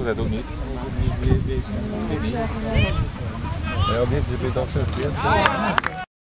dat ook niet. Ik zeg wel. Ja, ook niet, je bent ook zo verkeerd.